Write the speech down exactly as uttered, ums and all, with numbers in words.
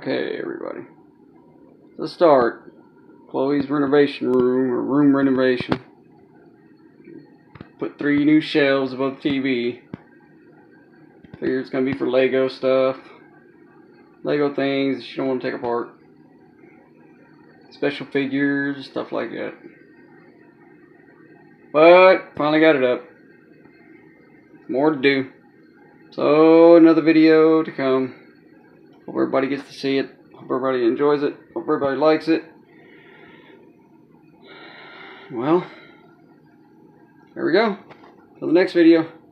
Okay, everybody. Let's start. Chloe's renovation room, or room renovation. Put three new shelves above the T V. Figure it's gonna be for Lego stuff. Lego things that you don't want to take apart. Special figures, stuff like that. But, finally got it up. More to do. So, another video to come. Hope everybody gets to see it. Hope everybody enjoys it. Hope everybody likes it. Well, there we go. Till the next video.